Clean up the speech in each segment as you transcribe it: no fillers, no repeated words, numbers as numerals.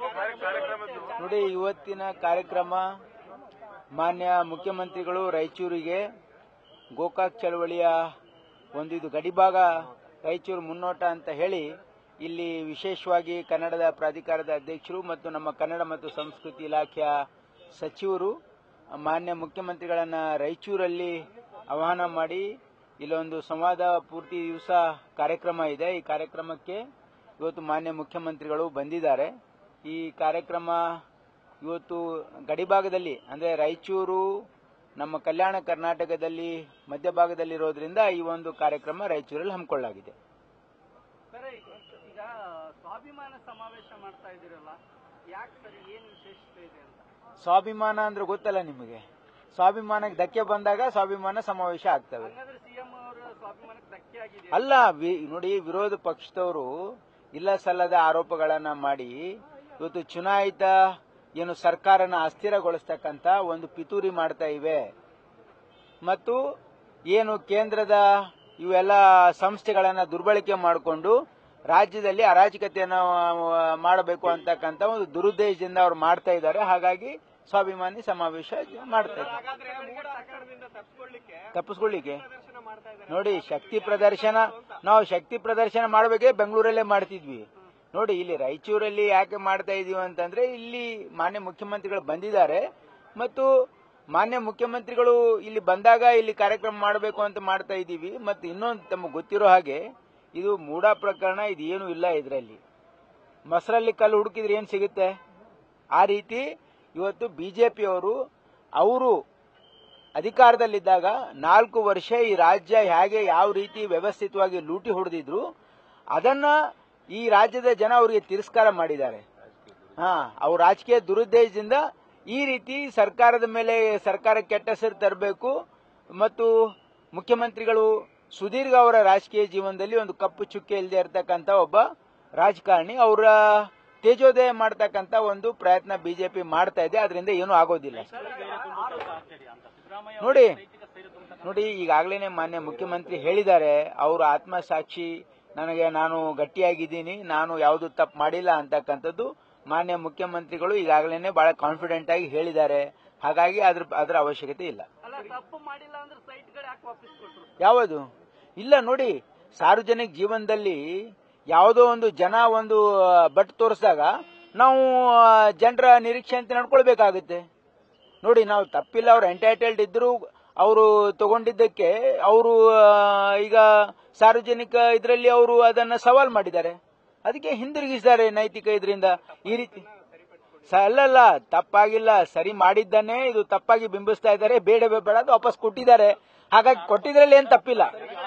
ನೋಡಿ, ಇವತ್ತಿನ ಕಾರ್ಯಕ್ರಮ ಮಾನ್ಯ ಮುಖ್ಯಮಂತ್ರಿಗಳು ರಾಯಚೂರಿಗೆ ಗೋಕಾಕ್ ಚಳವಳಿಯ ಒಂದು ಇದು ಗಡಿಭಾಗ ರಾಯಚೂರು ಮುನ್ನೋಟ ಅಂತ ಹೇಳಿ ಇಲ್ಲಿ ವಿಶೇಷವಾಗಿ ಕನ್ನಡದ ಪ್ರಾಧಿಕಾರದ ಅಧ್ಯಕ್ಷರು ಮತ್ತು ನಮ್ಮ ಕನ್ನಡ ಮತ್ತು ಸಂಸ್ಕೃತಿ ಇಲಾಖೆಯ ಸಚಿವರು ಮಾನ್ಯ ಮುಖ್ಯಮಂತ್ರಿಗಳನ್ನ ರಾಯಚೂರಲ್ಲಿ ಆಹ್ವಾನ ಮಾಡಿ ಇಲ್ಲೊಂದು ಸಂವಾದ ಪೂರ್ತಿ ದಿವಸ ಕಾರ್ಯಕ್ರಮ ಇದೆ. ಈ ಕಾರ್ಯಕ್ರಮಕ್ಕೆ ಇವತ್ತು ಮಾನ್ಯ ಮುಖ್ಯಮಂತ್ರಿಗಳು ಬಂದಿದ್ದಾರೆ. ಈ ಕಾರ್ಯಕ್ರಮ ಇವತ್ತು ಗಡಿಭಾಗದಲ್ಲಿ ಅಂದ್ರೆ ರಾಯಚೂರು ನಮ್ಮ ಕಲ್ಯಾಣ ಕರ್ನಾಟಕದಲ್ಲಿ ಮಧ್ಯಭಾಗದಲ್ಲಿರೋದ್ರಿಂದ ಈ ಒಂದು ಕಾರ್ಯಕ್ರಮ ರಾಯಚೂರಲ್ಲಿ ಹಮ್ಮಿಕೊಳ್ಳಲಾಗಿದೆ. ಈಗ ಸ್ವಾಭಿಮಾನ ಸಮಾವೇಶ ಮಾಡ್ತಾ ಇದ್ದೀರಲ್ಲ, ಯಾಕೆ ಸರ್, ಏನು ವಿಶೇಷತೆ ಇದೆ ಅಂತ? ಸ್ವಾಭಿಮಾನ ಅಂದ್ರೆ ಗೊತ್ತಲ್ಲ ನಿಮಗೆ. ಸ್ವಾಭಿಮಾನಕ್ಕೆ ಧಕ್ಕೆ ಬಂದಾಗ ಸ್ವಾಭಿಮಾನ ಸಮಾವೇಶ ಆಗ್ತವೆ. ಸಿಎಂ ಅವರ ಸ್ವಾಭಿಮಾನಕ್ಕೆ ಧಕ್ಕೆ ಆಗಿದೆ ಅಲ್ಲ, ನೋಡಿ, ವಿರೋಧ ಪಕ್ಷದವರು ಇಲ್ಲ ಸಲ್ಲದ ಆರೋಪಗಳನ್ನ ಮಾಡಿ ಇವತ್ತು ಚುನಾಯಿತ ಏನು ಸರ್ಕಾರನ ಅಸ್ಥಿರಗೊಳಿಸ್ತಕ್ಕಂತ ಒಂದು ಪಿತೂರಿ ಮಾಡ್ತಾ ಇವೆ ಮತ್ತು ಏನು ಕೇಂದ್ರದ ಇವೆಲ್ಲ ಸಂಸ್ಥೆಗಳನ್ನ ದುರ್ಬಳಕೆ ಮಾಡಿಕೊಂಡು ರಾಜ್ಯದಲ್ಲಿ ಅರಾಜಕತೆಯನ್ನು ಮಾಡಬೇಕು ಅಂತಕ್ಕಂಥ ಒಂದು ದುರುದ್ದೇಶದಿಂದ ಅವ್ರು ಮಾಡ್ತಾ ಇದ್ದಾರೆ. ಹಾಗಾಗಿ ಸ್ವಾಭಿಮಾನಿ ಸಮಾವೇಶ ಮಾಡ್ತಾ ಇದ್ದಾರೆ. ತಪ್ಪಿಸ್ಕೊಳ್ಳಿಕ್ಕೆ ನೋಡಿ, ನಾವು ಶಕ್ತಿ ಪ್ರದರ್ಶನ ಮಾಡಬೇಕೇ ಬೆಂಗಳೂರಲ್ಲೇ ಮಾಡ್ತಿದ್ವಿ. ನೋಡಿ, ಇಲ್ಲಿ ರಾಯಚೂರಲ್ಲಿ ಯಾಕೆ ಮಾಡ್ತಾ ಇದೀವಿ ಅಂತಂದ್ರೆ ಇಲ್ಲಿ ಮಾನ್ಯ ಮುಖ್ಯಮಂತ್ರಿಗಳು ಬಂದಿದ್ದಾರೆ ಮತ್ತು ಮಾನ್ಯ ಮುಖ್ಯಮಂತ್ರಿಗಳು ಇಲ್ಲಿ ಬಂದಾಗ ಇಲ್ಲಿ ಕಾರ್ಯಕ್ರಮ ಮಾಡಬೇಕು ಅಂತ ಮಾಡ್ತಾ ಇದ್ದೀವಿ. ಮತ್ತು ಇನ್ನೊಂದು ತಮಗೆ ಗೊತ್ತಿರೋ ಹಾಗೆ ಇದು ಮೂಢ ಪ್ರಕರಣ, ಇದು ಏನು ಇಲ್ಲ. ಇದರಲ್ಲಿ ಮೊಸರಲ್ಲಿ ಕಲ್ಲು ಹುಡುಕಿದ್ರೆ ಏನ್ ಸಿಗುತ್ತೆ? ಆ ರೀತಿ ಇವತ್ತು ಬಿಜೆಪಿಯವರು ಅವರು ಅಧಿಕಾರದಲ್ಲಿದ್ದಾಗ 4 ವರ್ಷ ಈ ರಾಜ್ಯ ಹೇಗೆ ಯಾವ ರೀತಿ ವ್ಯವಸ್ಥಿತವಾಗಿ ಲೂಟಿ ಹೊಡೆದಿದ್ರು ಅದನ್ನ ಈ ರಾಜ್ಯದ ಜನ ಅವರಿಗೆ ತಿರಸ್ಕಾರ ಮಾಡಿದ್ದಾರೆ. ಅವ್ರ ರಾಜಕೀಯ ದುರುದ್ದೇಶದಿಂದ ಈ ರೀತಿ ಸರ್ಕಾರದ ಮೇಲೆ ಸರ್ಕಾರಕ್ಕೆ ಕೆಟ್ಟ ಹೆಸರು ತರಬೇಕು ಮತ್ತು ಮುಖ್ಯಮಂತ್ರಿಗಳು ಸುದೀರ್ಘ ಅವರ ರಾಜಕೀಯ ಜೀವನದಲ್ಲಿ ಒಂದು ಕಪ್ಪು ಚುಕ್ಕೆ ಇಲ್ಲದೆ ಇರತಕ್ಕಂತ ಒಬ್ಬ ರಾಜಕಾರಣಿ ಅವರ ತೇಜೋದಯ ಮಾಡತಕ್ಕಂತ ಒಂದು ಪ್ರಯತ್ನ ಬಿಜೆಪಿ ಮಾಡ್ತಾ ಇದೆ. ಅದರಿಂದ ಏನೂ ಆಗೋದಿಲ್ಲ. ನೋಡಿ, ಈಗಾಗಲೇ ಮಾನ್ಯ ಮುಖ್ಯಮಂತ್ರಿ ಹೇಳಿದ್ದಾರೆ, ಅವರು ಆತ್ಮಸಾಕ್ಷಿ ನಾನು ಗಟ್ಟಿಯಾಗಿದ್ದೀನಿ, ನಾನು ಯಾವುದು ತಪ್ಪು ಮಾಡಿಲ್ಲ ಅಂತಕ್ಕಂಥದ್ದು ಮಾನ್ಯ ಮುಖ್ಯಮಂತ್ರಿಗಳು ಈಗಾಗಲೇ ಬಹಳ ಕಾನ್ಫಿಡೆಂಟ್ ಆಗಿ ಹೇಳಿದ್ದಾರೆ. ಹಾಗಾಗಿ ಅದರ ಅವಶ್ಯಕತೆ ಇಲ್ಲ. ಯಾವುದು ಇಲ್ಲ. ನೋಡಿ, ಸಾರ್ವಜನಿಕ ಜೀವನದಲ್ಲಿ ಯಾವುದೋ ಒಂದು ಜನ ಒಂದು ಬಟ್ ತೋರಿಸಿದಾಗ ನಾವು ಜನರ ನಿರೀಕ್ಷೆ ಅಂತ ನಡ್ಕೊಳ್ಬೇಕಾಗುತ್ತೆ. ನೋಡಿ, ನಾವು ತಪ್ಪಿಲ್ಲ, ಅವ್ರು ಎಂಟೈಟಲ್ಡ್ ಇದ್ರು ಅವರು ತಗೊಂಡಿದ್ದಕ್ಕೆ ಅವರು ಈಗ ಸಾರ್ವಜನಿಕ ಇದರಲ್ಲಿ ಅವರು ಅದನ್ನ ಸವಾಲ್ ಮಾಡಿದ್ದಾರೆ, ಅದಕ್ಕೆ ಹಿಂದಿರುಗಿಸಿದ್ದಾರೆ ನೈತಿಕ ಇದರಿಂದ. ಈ ರೀತಿ ಅಲ್ಲಲ್ಲ, ತಪ್ಪಾಗಿಲ್ಲ, ಸರಿ ಮಾಡಿದ್ದನ್ನೇ ಇದು ತಪ್ಪಾಗಿ ಬಿಂಬಿಸ್ತಾ ಇದ್ದಾರೆ. ಬೇಡ ಅದು ವಾಪಸ್ ಕೊಟ್ಟಿದ್ದಾರೆ. ಹಾಗಾಗಿ ಕೊಟ್ಟಿದ್ರಲ್ಲಿ ಏನ್ ತಪ್ಪಿಲ್ಲ.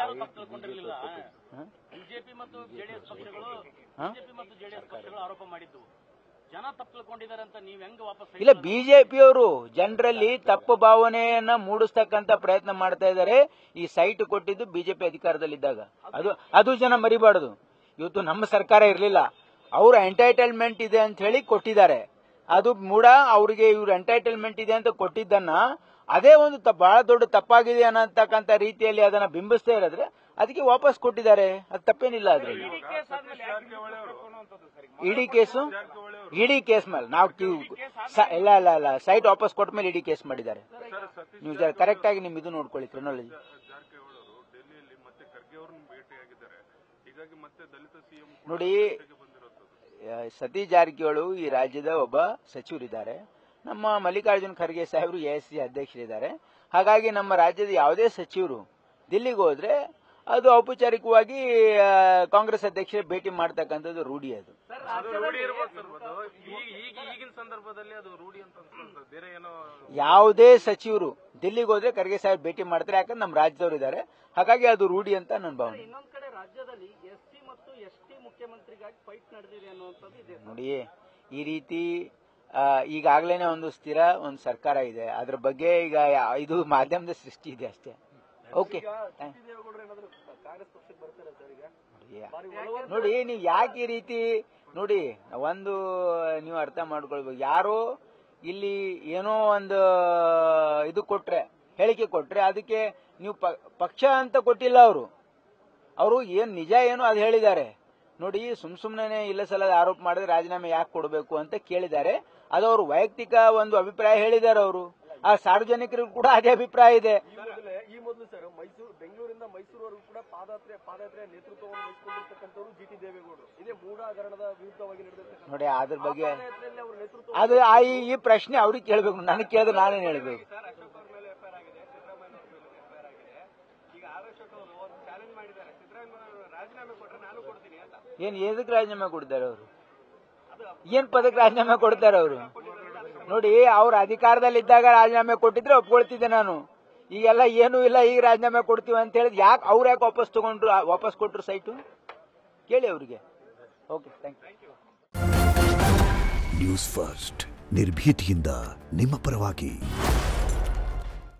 ಬಿಜೆಪಿ ಮತ್ತು ಜೆಡಿಎಸ್ ಪಕ್ಷಗಳು ಆರೋಪ ಮಾಡಿದ್ದು ಜನ ತಪ್ಪು ತಿಳ್ಕೊಂಡಿದ್ದಾರೆ ಅಂತ ನೀವು ಹೆಂಗ್ ವಾಪಸ್? ಇಲ್ಲ, ಬಿಜೆಪಿಯವರು ಜನರಲ್ಲಿ ತಪ್ಪು ಭಾವನೆಯನ್ನ ಮೂಡಿಸ್ತಕ್ಕಂತ ಪ್ರಯತ್ನ ಮಾಡ್ತಾ ಇದ್ದಾರೆ. ಈ ಸೈಟ್ ಕೊಟ್ಟಿದ್ದು ಬಿಜೆಪಿ ಅಧಿಕಾರದಲ್ಲಿದ್ದಾಗ ಅದು ಜನ ಮರಿಬಾರದು. ಇವತ್ತು ನಮ್ಮ ಸರ್ಕಾರ ಇರಲಿಲ್ಲ, ಅವ್ರ ಎಂಟೈಟಲ್ಮೆಂಟ್ ಇದೆ ಅಂತ ಹೇಳಿ ಕೊಟ್ಟಿದ್ದಾರೆ. ಅದು ಮೂಡ ಅವರಿಗೆ ಇವ್ರ ಎಂಟೈಟಲ್ಮೆಂಟ್ ಇದೆ ಅಂತ ಕೊಟ್ಟಿದ್ದನ್ನ ಅದೇ ಒಂದು ಬಹಳ ದೊಡ್ಡ ತಪ್ಪಾಗಿದೆ ಅನ್ನತಕ್ಕಂಥ ರೀತಿಯಲ್ಲಿ ಅದನ್ನ ಬಿಂಬಿಸ್ತಾ ಇರೋದ್ರೆ ಅದಕ್ಕೆ ವಾಪಸ್ ಕೊಟ್ಟಿದ್ದಾರೆ. ಅದು ತಪ್ಪೇನಿಲ್ಲ. ಅದ್ರಲ್ಲಿ ಇಡಿ ಕೇಸ್ ಮೇಲೆ ನಾವು ಇಲ್ಲ ಸೈಟ್ ವಾಪಸ್ ಕೊಟ್ಟ ಮೇಲೆ ಇಡಿ ಕೇಸ್ ಮಾಡಿದ್ದಾರೆ. ನೀವು ಕರೆಕ್ಟ್ ಆಗಿ ನಿಮ್ ಇದು ನೋಡ್ಕೊಳ್ಳಿ ಕ್ರೊನಾಲಜಿ. ನೋಡಿ, ಸತೀಶ್ ಜಾರಕಿಹೊಳಿ ಈ ರಾಜ್ಯದ ಒಬ್ಬ ಸಚಿವರಿದ್ದಾರೆ. ನಮ್ಮ ಮಲ್ಲಿಕಾರ್ಜುನ್ ಖರ್ಗೆ ಸಾಹೇಬರು ಎಐಸಿಸಿ ಅಧ್ಯಕ್ಷರಿದ್ದಾರೆ. ಹಾಗಾಗಿ ನಮ್ಮ ರಾಜ್ಯದ ಯಾವುದೇ ಸಚಿವರು ದಿಲ್ಲಿಗೆ ಹೋದ್ರೆ ಅದು ಔಪಚಾರಿಕವಾಗಿ ಕಾಂಗ್ರೆಸ್ ಅಧ್ಯಕ್ಷರೇ ಭೇಟಿ ಮಾಡ್ತಕ್ಕಂಥದ್ದು ರೂಢಿ. ಅದು ಯಾವುದೇ ಸಚಿವರು ದಿಲ್ಲಿಗೆ ಹೋದ್ರೆ ಖರ್ಗೆ ಸಾಹೇಬ್ ಭೇಟಿ ಮಾಡ್ತಾರೆ, ಯಾಕಂದ್ರೆ ನಮ್ಮ ರಾಜ್ಯದವರು ಇದ್ದಾರೆ. ಹಾಗಾಗಿ ಅದು ರೂಢಿ ಅಂತ ನನ್ನ ಭಾವನೆ. ಇನ್ನೊಂದ್ ಕಡೆ ರಾಜ್ಯದಲ್ಲಿ ಎಸ್ಸಿ ಮತ್ತು ಎಸ್ಟಿ ಮುಖ್ಯಮಂತ್ರಿಗಾಗಿ ಫೈಟ್ ನಡೆದಿದೆ ಅನ್ನುವಂಥದ್ದು ಇದೆ. ನೋಡಿ, ಈ ರೀತಿ ಈಗಾಗಲೇ ಒಂದು ಸ್ಥಿರ ಒಂದು ಸರ್ಕಾರ ಇದೆ. ಅದ್ರ ಬಗ್ಗೆ ಈಗ ಇದು ಮಾಧ್ಯಮದ ಸೃಷ್ಟಿ ಇದೆ ಅಷ್ಟೇ. ಓಕೆ, ನೋಡಿ, ನೀವು ಯಾಕೆ ಈ ರೀತಿ ನೋಡಿ ಒಂದು ನೀವು ಅರ್ಥ ಮಾಡ್ಕೊಳ್ಬೇಕು. ಯಾರೋ ಇಲ್ಲಿ ಏನೋ ಒಂದು ಇದು ಕೊಟ್ರೆ, ಹೇಳಿಕೆ ಕೊಟ್ರೆ ಅದಕ್ಕೆ ನೀವು ಪಕ್ಷ ಅಂತ ಕೊಟ್ಟಿಲ್ಲ. ಅವರು ಏನ್ ನಿಜ ಏನು ಅದು ಹೇಳಿದ್ದಾರೆ. ನೋಡಿ ಸುಮ್ನೆ ಇಲ್ಲ ಸಲದ ಆರೋಪ ಮಾಡಿದ್ರೆ ರಾಜೀನಾಮೆ ಯಾಕೆ ಕೊಡಬೇಕು ಅಂತ ಕೇಳಿದ್ದಾರೆ. ಅದು ಅವ್ರ ವೈಯಕ್ತಿಕ ಒಂದು ಅಭಿಪ್ರಾಯ ಹೇಳಿದ್ದಾರೆ. ಅವರು ಆ ಸಾರ್ವಜನಿಕರಿಗೂ ಕೂಡ ಅದೇ ಅಭಿಪ್ರಾಯ ಇದೆ. ಈ ಮೊದಲು ಸರ್ ಬೆಂಗಳೂರಿಂದ ಮೈಸೂರುವರೆಗೂ ಕೂಡ ಪಾದಯಾತ್ರೆ ನೇತೃತ್ವವನ್ನು ವಹಿಸಿಕೊಂಡಿರ್ತಕ್ಕಂಥವ್ರು ಜಿಟಿ ದೇವೇಗೌಡರು. ಇದೇ ಮೂಢ ಹಗರಣದ ವಿರುದ್ಧವಾಗಿ ನಡೆದಿರ್ತಕ್ಕಂಥ ನೋಡಿ ಅದ್ರ ಬಗ್ಗೆ ಪಾದಯಾತ್ರೆಯಲ್ಲಿ ಅವ್ರ ನೇತೃತ್ವ ಅದು ಈ ಪ್ರಶ್ನೆ ಅವ್ರಿಗೆ ಕೇಳಬೇಕು, ನನಗೆ ಕೇಳಿದ್ರೆ ನಾನೇನು ಹೇಳ್ಬೇಕು. ಸರ್ ಅಶೋಕ್ ಅವ್ರ ಮೇಲೆ ಎಫ್ಐಆರ್ ಆಗಿದೆ, ಸಿದ್ದರಾಮಯ್ಯ ಅವ್ರ ಮೇಲೆ ಎಫ್ಐಆರ್ ಆಗಿದೆ. ಈಗ ಆರ್ ಅಶೋಕ್ ಅವರು ಚಾಲೆಂಜ್ ಮಾಡಿದ್ದಾರೆ, ಸಿದ್ದರಾಮಯ್ಯ ರಾಜೀನಾಮೆ ಕೊಟ್ರೆ ನಾನು ಕೊಡ್ತೀನಿ ಅಂತ. ಏನ್ ಎದಕ್ಕೆ ರಾಜೀನಾಮೆ ಕೊಡ್ತಾರೆ ಅವರು? ಏನ್ ಪದಕ್ಕೆ ರಾಜೀನಾಮೆ ಕೊಡ್ತಾರೆ ಅವರು? ನೋಡಿ ಅವ್ರ ಅಧಿಕಾರದಲ್ಲಿದ್ದಾಗ ರಾಜೀನಾಮೆ ಕೊಟ್ಟಿದ್ರೆ ಒಪ್ಕೊಳ್ತಿದ್ದೆ ನಾನು. ಈಗೆಲ್ಲ ಏನೂ ಇಲ್ಲ, ಈಗ ರಾಜೀನಾಮೆ ಕೊಡ್ತೀವಿ ಅಂತ ಹೇಳಿದ್ ಯಾಕೆ ಅವ್ರು ಯಾಕೆ ವಾಪಸ್ ಕೊಟ್ರು ಸೈಟು? ಕೇಳಿ ಅವ್ರಿಗೆ. Okay, thank you. News First ನಿರ್ಭೀತಿಯಿಂದ ನಿಮ್ಮ ಪರವಾಗಿ.